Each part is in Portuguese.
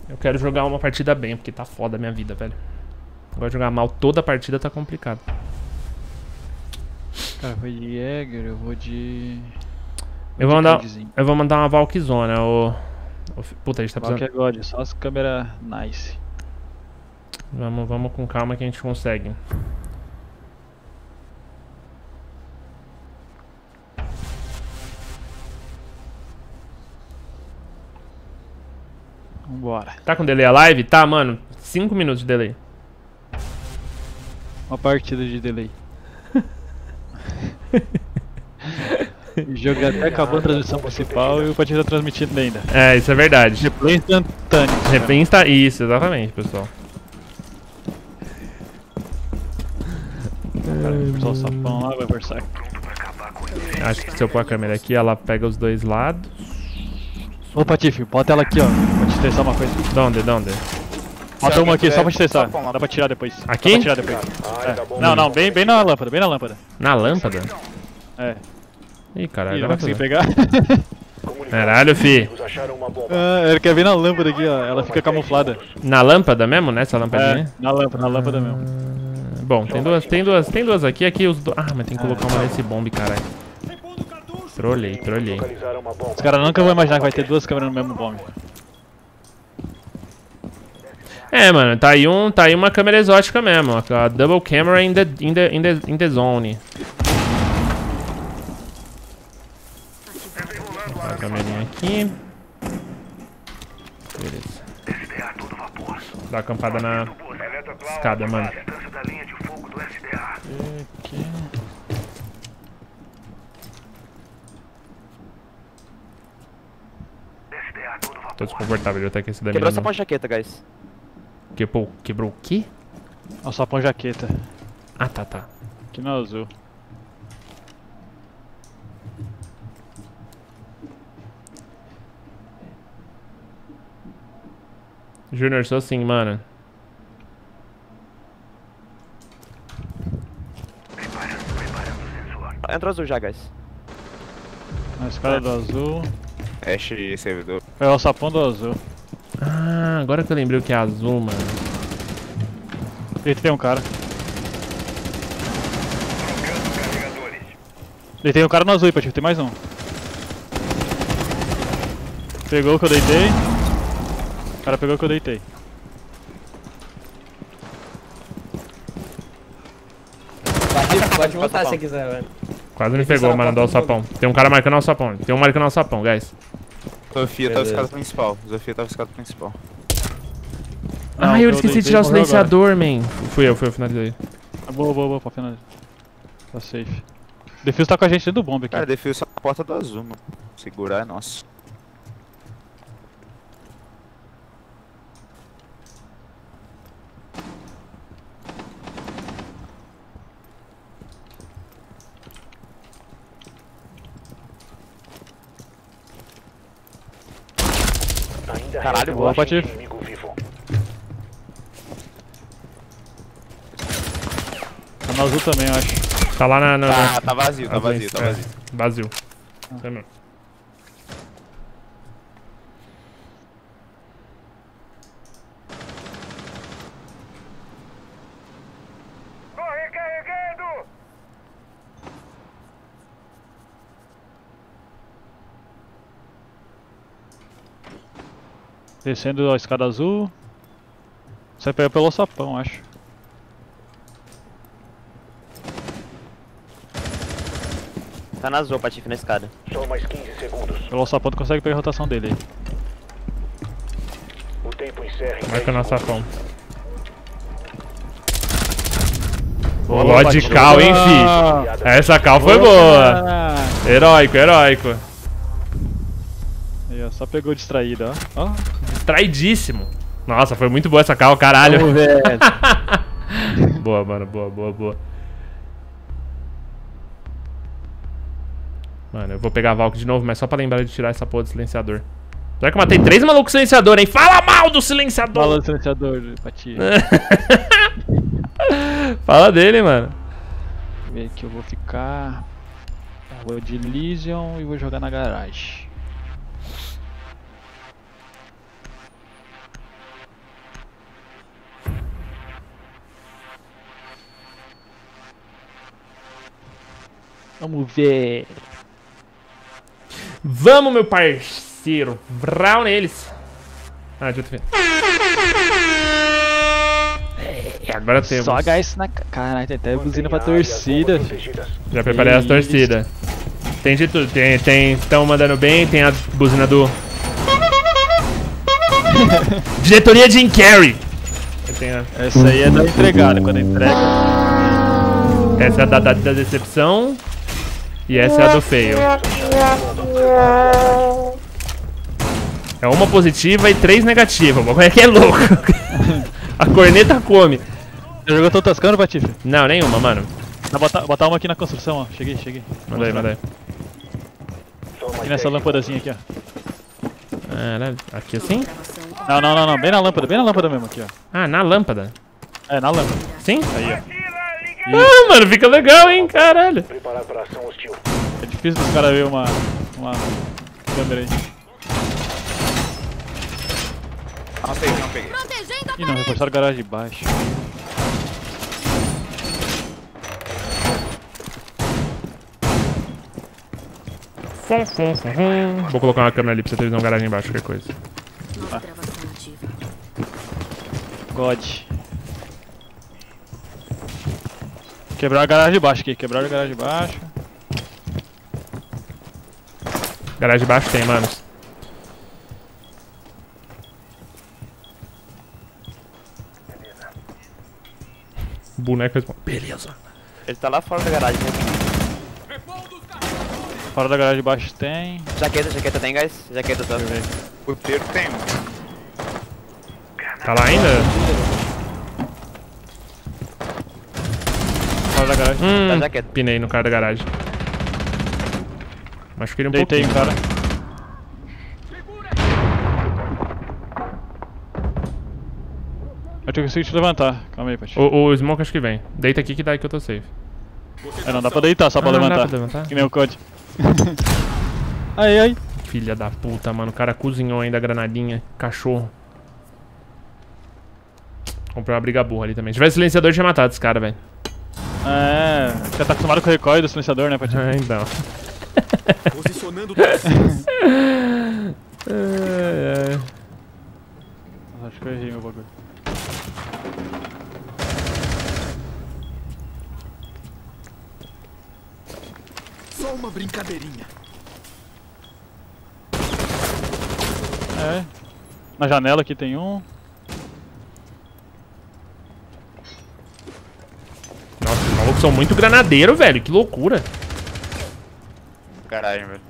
Eu quero jogar uma partida bem, porque tá foda a minha vida, velho. Agora jogar mal toda a partida tá complicado. Cara, eu vou de Jäger, eu vou de... Eu vou mandar uma Valkyzona, Puta, a gente tá precisando... Valk é God, só as câmeras nice. Vamos com calma que a gente consegue. Vambora. Tá com delay a live? Tá, mano. 5 minutos de delay. Uma partida de delay. O jogo já até acabou a transmissão principal e o Patinho tá transmitindo ainda. É, isso é verdade. Replay instantâneo. Replay insta... Isso, exatamente, pessoal. Cara, só o sapão lá vai versar. Acho que se eu pôr a câmera aqui, ela pega os dois lados. Ô Patife, bota ela aqui, ó, pra te testar uma coisa. Donde? Bota uma aqui só pra te testar, dá pra tirar depois. Aqui? Dá pra tirar depois. É. Não, bem na lâmpada, bem na lâmpada. Na lâmpada? É. Ih, caralho. Ih, não vai conseguir pegar? Caralho, fi. Ah, ele quer ver na lâmpada aqui, ó, ela fica camuflada. Na lâmpada mesmo, nessa lampadinha? É, na lâmpada mesmo. Bom, tem duas aqui, mas tem que colocar uma nesse bombe, caralho. Trolhei. Os caras nunca vão imaginar que vai ter duas câmeras no mesmo bombe. É, mano, tá aí uma câmera exótica mesmo, a double camera in the zone. Vou botar a câmerinha aqui. Beleza. Dá uma acampada na escada, mano. Aqui. Tô desconfortável, eu até que esse da Quebrou minha essa pão jaqueta, guys. Quebrou o quê? Ó, o sapão jaqueta. Ah, tá. Aqui no azul. Junior, sou assim, mano. Entra azul já, guys. Na escada do azul. Ash servidor. É o sapão do azul. Ah, agora que eu lembrei o que é azul, mano. Deitei um cara. Deitei um cara no azul aí, Patife, tem mais um. Pegou o que eu deitei. O cara pegou o que eu deitei. Pode montar se quiser, velho. Quase me pegou, mano, dá o sapão. Tem um cara marcando o sapão. Tem um marcando o sapão, guys. Sofia tava escada principal. Sofia tava escada principal. Ah, eu esqueci de tirar o silenciador, man. Fui eu finalizei. Boa, pra finalizar. Tá safe. Defuse tá com a gente dentro do bombe aqui. Cara, defuse só a porta do azul, mano. Segurar é nosso. Caralho, Boa, Patife. Tá no azul também, eu acho. Tá lá na... Tá vazio, tá vazio. Vazio. Isso é mesmo. Descendo a escada azul. Você pega pelo sapão, acho. Tá na azul, Patife, na escada. Só mais 15 segundos. Pelo sapão tu consegue pegar a rotação dele aí. O tempo encerra em Marcando o 10 segundos. sapão. Boa de cal, hein, fi? Essa cal foi boa. Heróico. Aí, ó, só pegou distraído, ó. Distraidíssimo. Nossa, foi muito boa essa cal, caralho. Vamos ver. Boa, mano, boa. Mano, eu vou pegar a Valk de novo, mas só pra lembrar de tirar essa porra do silenciador. Já que eu matei 3 malucos silenciador, hein? Fala mal do silenciador! Fala do silenciador, Pati. Fala dele, mano. Deixa eu ver aqui, eu vou ficar... Vou de Elysium e vou jogar na garagem. Vamos ver. Vamos, meu parceiro. Vral neles. Ah, já te agora temos. Só HS na... Caralho, tem até buzina pra torcida. Já preparei as torcidas. Tem de tudo. Estão mandando bem. Tem a buzina do... Diretoria Jim Carrey. Essa aí é da entregada, quando entrega. Essa é a da decepção. E essa é a do feio. É uma positiva e 3 negativas. O bagulho é que é louco. A corneta come. Já jogou tão tascando, Patife? Não, nenhuma, mano. Vou botar uma aqui na construção, ó. Cheguei. Manda aí. Aqui nessa lâmpadazinha aqui, ó. Aqui assim? Não. Bem na lâmpada mesmo aqui, ó. Ah, na lâmpada. É, na lâmpada. Sim? Aí, ó. Ah, mano, fica legal, hein, caralho. Preparar para ação hostil. É difícil dos caras ver uma câmera aí. Não peguei. Ih, não, reforçaram a garagem de baixo. Vou colocar uma câmera ali pra você ter visão garagem embaixo, qualquer coisa. God. Quebraram a garagem de baixo aqui, Garagem de baixo tem, mano. Boneco responde. Beleza. Ele tá lá fora da garagem, né? Fora da garagem de baixo tem. Jaqueta tem, guys? Jaqueta tá. O inteiro tem, mano. Tá lá ainda? Fora da garagem. Tá jaqueta. Pinei no cara da garagem. Machuquei um Deitei pouquinho. o cara. Eu consigo te levantar. Calma aí, Pati. O Smoke acho que vem. Deita aqui que daí que eu tô safe. É, não dá pra deitar, só pra não levantar. dá pra levantar? Que nem o COD. Ai. Filha da puta, mano. O cara cozinhou ainda a granadinha. Cachorro. Comprei uma briga burra ali também. Se tivesse silenciador, tinha matado esse cara, velho. É, você tá acostumado com o recoil do silenciador, né, Pati? Então. Posicionando Acho que eu errei meu bagulho. Só uma brincadeirinha. É. Na janela aqui tem um. Nossa, os malucos são muito granadeiro, velho. Que loucura. Garagem, velho.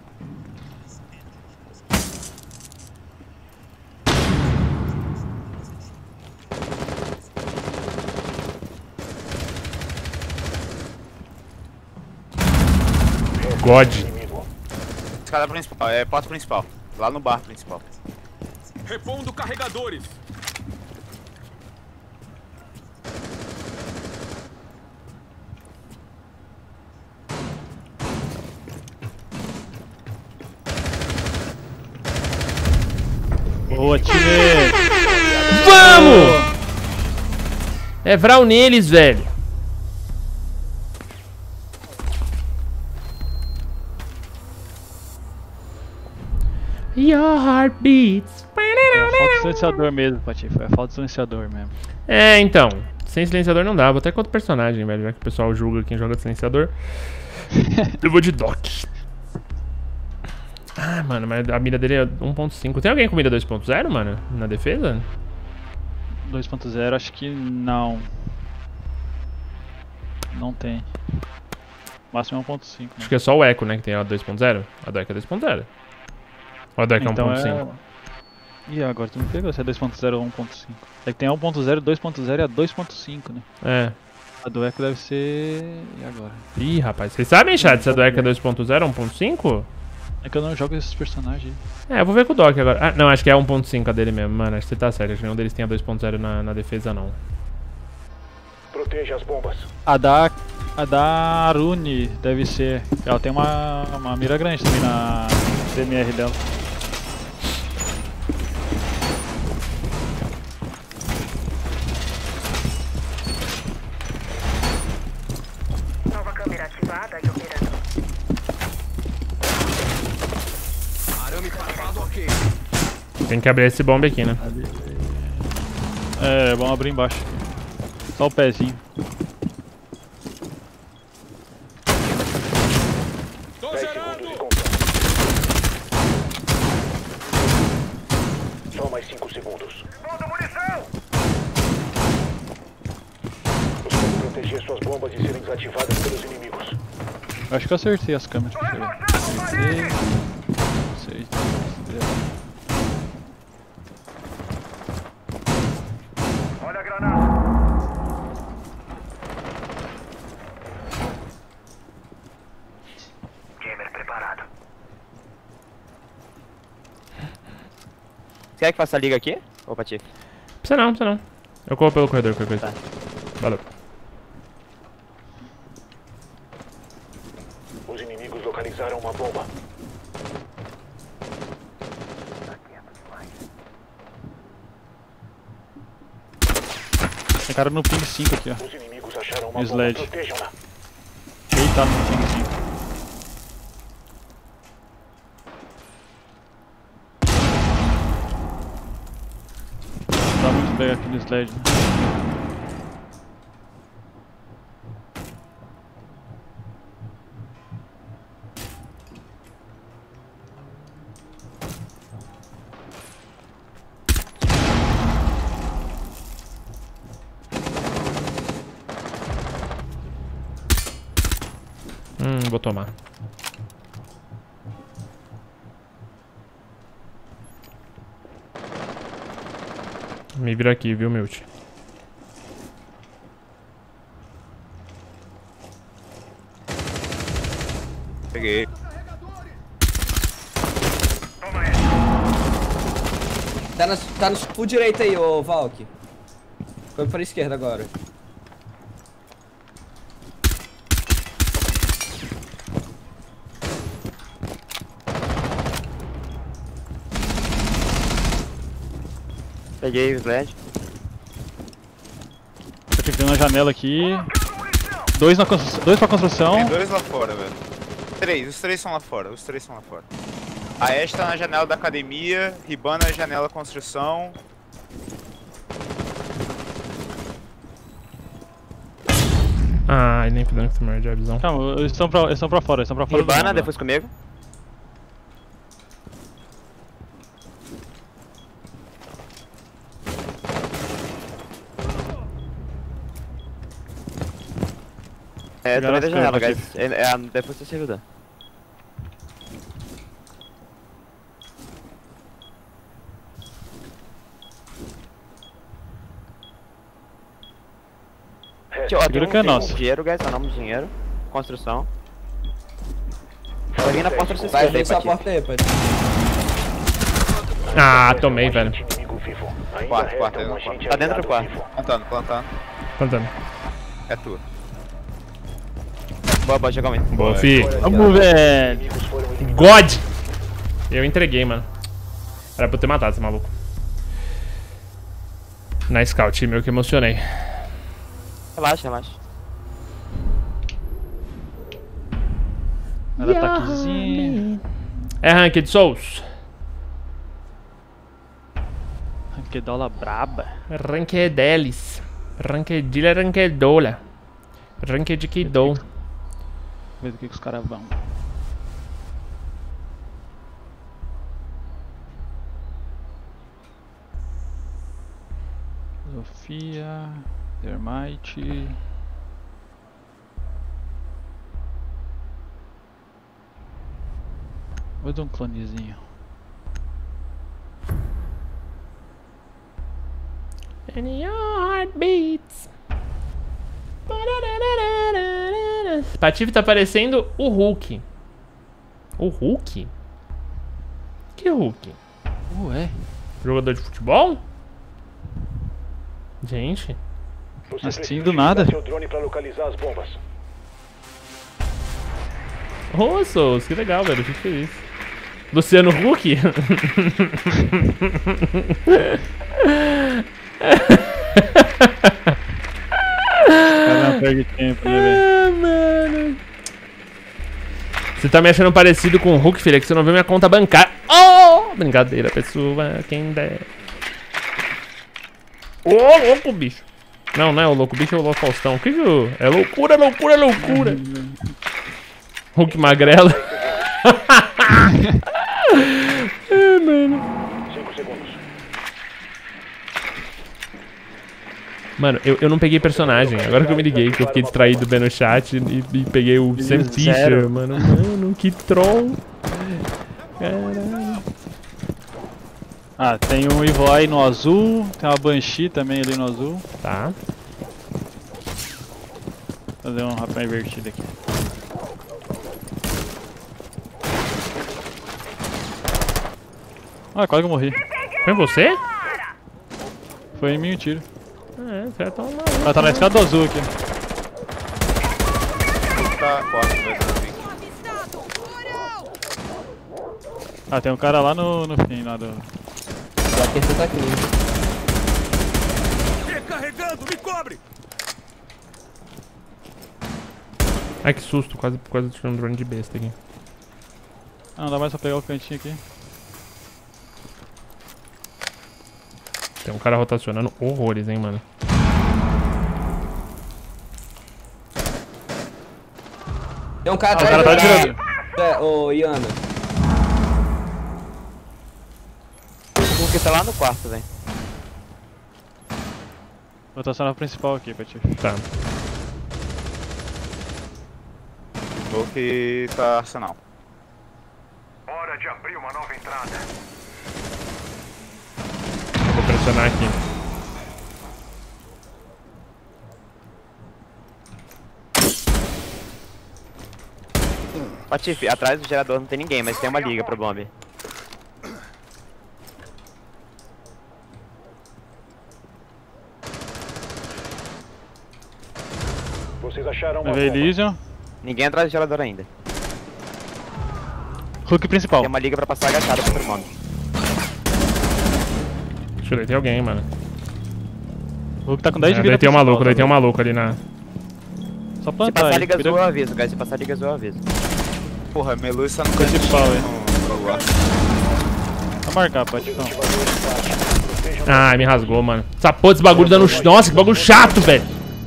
God. Escada principal, porta principal. Lá no bar principal. Repondo carregadores. Boa, time! Vamos! É vral neles, velho. Your heart beats. É a falta de silenciador mesmo, Pati. Foi a falta de silenciador mesmo. É, então. Sem silenciador não dá. Vou até com outro personagem, velho. Já que o pessoal julga quem joga de silenciador. Eu vou de Doc. Ah, mano, mas a mira dele é 1.5. Tem alguém com mira 2.0, mano? Na defesa? 2.0 acho que não. Não tem. O máximo é 1.5. Né? Acho que é só o Echo, né, que tem a 2.0. A do Echo é 2.0. Ou a do Echo é 1.5? Ih, agora tu me pegou se é 2.0 ou 1.5. É que tem a 1.0, 2.0 e a 2.5, né? É. A do Echo deve ser... E agora? Ih, rapaz, vocês sabem, chat, se a do Echo é 2.0 ou 1.5? É que eu não jogo esses personagens aí. É, eu vou ver com o Doc agora. Ah, não, acho que é 1.5 a dele mesmo, mano. Acho que você tá certo. Acho que nenhum deles tem a 2.0 na defesa, não. Proteja as bombas. A da Arune deve ser. Ela tem uma mira grande também na CMR dela. Nova câmera ativada e operacional. Tem que abrir esse bombe aqui, né? É, vamos abrir embaixo. Só o pezinho. Tô 10 gerando. segundos e contando. Só mais 5 segundos. Você deve proteger suas bombas de serem desativadas pelos inimigos. Eu acho que eu acertei as câmeras. Deixa eu ver. Acertei. Olha a granada. Gamer preparado. Você quer que faça a liga aqui? Ô, Patife. Precisa não, precisa não. Eu corro pelo corredor, qualquer coisa. Tá. Valeu. Os inimigos localizaram uma bomba. Tem cara no ping 5 aqui, ó. Os inimigos acharam uma Sled. bomba. Protejam-na. Deitado no ping 5. Não dá muito pegar aqui no sled, né? Vou tomar. Me vira aqui, viu, Milt? Peguei. Tá no full direito aí, ô Valk. Foi pra esquerda agora. Peguei o sled. Tô ficando na janela aqui. Dois pra construção. Tem 2 lá fora, velho. 3, os 3 são lá fora, os 3 são lá fora. A Ash tá na janela da academia, Riban na janela construção. Ai, nem pedindo que tomar jabzão. Calma, eles estão pra fora, eles estão pra fora do Urbana, bomba. depois comigo. É, Pegaram também da as janela, câmeras, guys. Depois você se ajuda. Aqui, ó, Segura que é nosso. Dinheiro, guys, anônimo de dinheiro. Construção. Vai vir na porta desse Vai esquerda ver aí, essa Patife. porta aí, Pati. Ah, tomei, velho. Inimigo vivo. Ainda Quarto, resta quarto, um no agente quarto. Tá dentro do aliado quarto. vivo. Plantando, plantando. Plantando. É tua. Boa, boa, chegou muito. Boa, fi. Vamos, velho. Inimigos foram eliminados. God! Eu entreguei, mano. Era pra eu ter matado esse maluco. Na scout, meu que emocionei. Relaxa, relaxa. Era ataquezinho. É Ranked Souls. Ranquedola braba. Rankedelis. Rankedila, rankedola. Ranked Kidou. Ver do que os caras vão. Sofia. Termite. Vou dar um clonezinho. And your heart beats. Patife tá parecendo o Hulk. O Hulk? Que Hulk? Ué. Jogador de futebol? Gente. Você Assim, precisa do nada. utilizar seu drone para localizar as bombas. Ô, Souls, que legal, velho. Fico feliz. Luciano Huck? Cara, não perde tempo, né, velho? Ah, mano. Você tá me achando parecido com o Hulk, filha, que você não viu minha conta bancária. Oh! Brincadeira, pessoa, quem der. Ô, louco, bicho. Não, não é o louco bicho, é o louco Faustão. O que que eu... É loucura, loucura, loucura. Hulk magrela. É, mano. 5 segundos. Mano, eu não peguei personagem. Agora que eu me liguei, que eu fiquei distraído vendo o chat e peguei o Sam Fisher, mano. Mano, que troll. Caralho. Ah, tem um Evoy no azul, tem uma Banshee também ali no azul. Tá. Vou fazer um rapel invertido aqui. Ah, quase que eu morri. Foi você? Foi em mim o tiro. É, você tá maluco. Ela tá na escada do azul aqui. Tá, corta, vai dar pique. Ah, tem um cara lá no fim, lá do... Aqui você tá aqui. Recarregando, me cobre! Ai, que susto. Quase tirando um drone de besta aqui. Ah, não dá mais pra pegar o cantinho aqui. Tem um cara rotacionando horrores, hein, mano. Tem um cara Ah, o cara tá atirando. Ô, Iana. O Hulk tá lá no quarto, velho. Vou estacionar o principal aqui pra ti. Tá. Vou que tá arsenal. Hora de abrir uma nova entrada. Vou pressionar aqui. Patife, atrás do gerador não tem ninguém, mas tem uma liga pro bomb. Vocês acharam uma Levei bomba. Elysium. Ninguém atrás do gerador ainda. Hulk principal. Tem uma liga pra passar agachado contra o bomb. Deixa eu ver, tem alguém, mano. Hulk tá com 10 de É, vida. daí tem um maluco, principal, daí tá tem um vendo? maluco ali na... Só Se plantar passar a aí. liga cuida- azul, eu aviso, guys. Se passar a liga azul, eu aviso. Porra, Melu está no Principal, cantinho hein? no celular. Só marcar, Patifão. Ai, me rasgou, mano. Essa porra desse bagulho dando... Nossa, que bagulho chato, velho.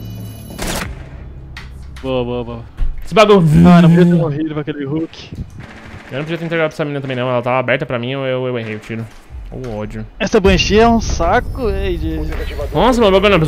Boa, boa, boa. Esse bagulho... Ah, não podia ter morrido pra aquele Hulk. Eu não podia ter entregado pra essa menina também, não. Ela tava aberta pra mim, eu errei o tiro. O ódio. Essa Banshee é um saco, de... Nossa, mano, o bagulho...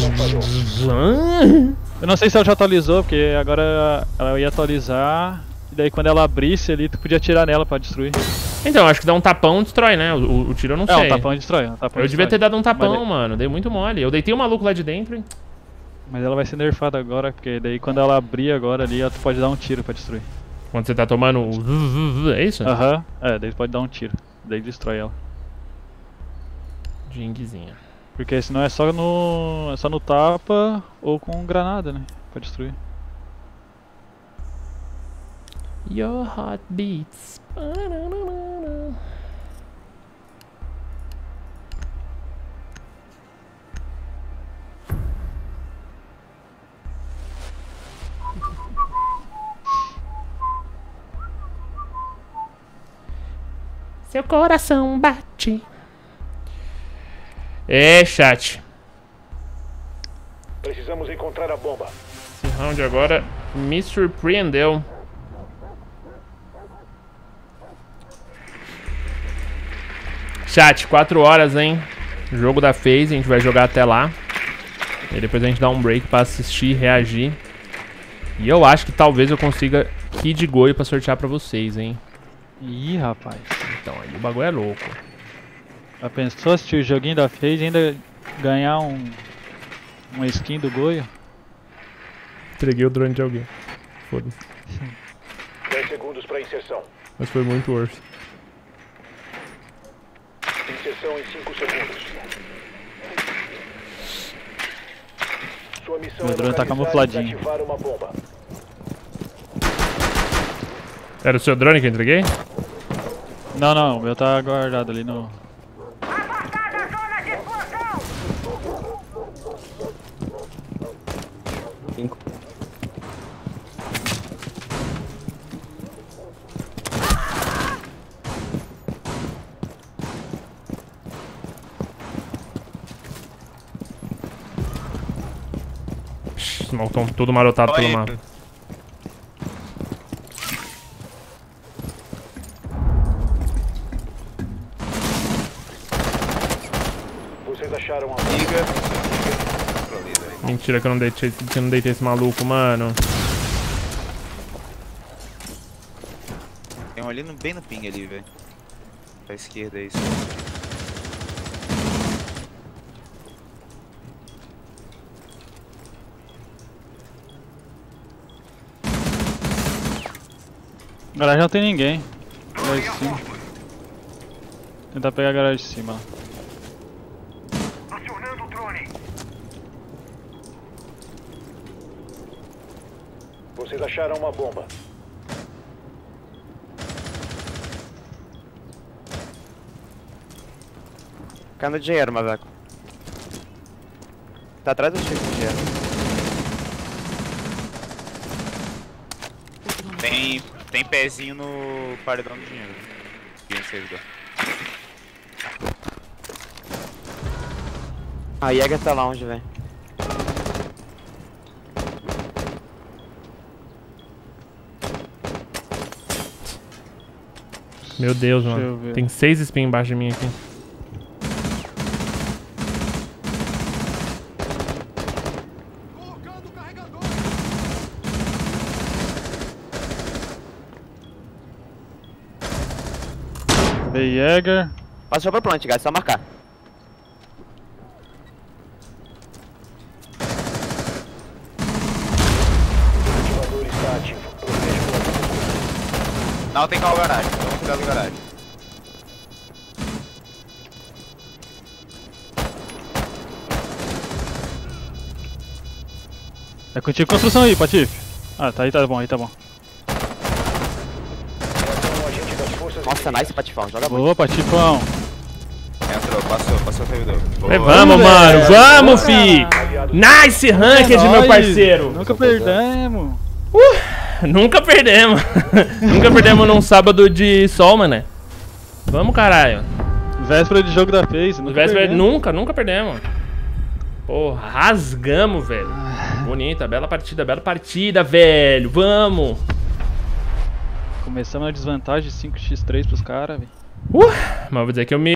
Eu não sei se ela já atualizou, porque agora ela ia atualizar. E daí quando ela abrisse ali, tu podia atirar nela pra destruir. Então, acho que dá um tapão e destrói, né? O tiro eu não É, sei. um tapão destrói. Eu devia ter dado um tapão, Mas daí- mano. Dei muito mole. Eu deitei o maluco lá de dentro e... Mas ela vai ser nerfada agora, porque daí quando ela abrir agora ali, ela pode dar um tiro pra destruir. Quando você tá tomando o... É isso? Aham, daí pode dar um tiro. Daí destrói ela. Jingzinha. Porque senão é só no tapa ou com granada, né? Pra destruir. Your heart beats. Seu coração bate. É, chat. Precisamos encontrar a bomba. Esse round agora me surpreendeu. Chat, 4 horas, hein? Jogo da FaZe, a gente vai jogar até lá. E depois a gente dá um break pra assistir e reagir. E eu acho que talvez eu consiga Kid Goi pra sortear pra vocês, hein? Ih, rapaz. Então, aí o bagulho é louco. Já pensou assistir o joguinho da FaZe e ainda ganhar uma skin do Goio? Entreguei o drone de alguém. Foda-se. 10 segundos para inserção. Mas foi muito worth. Inserção em 5 segundos. Sua missão Meu drone tá localizar e camufladinho. desativar uma bomba. Era o seu drone que eu entreguei? Não, não, o meu tá guardado ali no... Os malucos estão tudo marotado pelo mapa. Vocês acharam a Liga. Mentira que eu não deitei esse maluco, mano. Tem um ali bem no ping ali, velho. Pra esquerda, é isso. Garagem não tem ninguém. Garagem de cima. Tentar pegar a garagem de cima. acionando o drone. Vocês acharam uma bomba. Cana de dinheiro, Maveco. Tá atrás do Chico de dinheiro. Tem pezinho no paredão do dinheiro. Quem servidor. A Jäger tá longe, velho. Meu Deus, Deixa eu mano. ver. Tem 6 spin embaixo de mim aqui. The Jäger. Passou pra plant, guys, só marcar. O ventilador está ativo. Proteja o ventilador. Não, tem carro garagem. Toma cuidado do garagem. É contigo construção aí, Patife. Ah, tá aí, tá bom, aí tá bom. Reação um agente das forças Nossa, inimigas. nice, Patifão, joga muito. Boa, Patifão. Entrou, passou o servidor. Boa. Vamos, mano. Vamos, fi. Nice ranked, meu Nóis. parceiro. Nunca perdemos. Nunca perdemos. Nunca perdemos num sábado de sol, mano. Vamos, caralho. Véspera de jogo da FaZe. Nunca Véspera, perdemos. nunca perdemos. Porra, rasgamos, velho. Bonita, bela partida, velho. Vamos. Começamos na desvantagem de 5x3 pros caras, velho. Mas vou dizer que eu me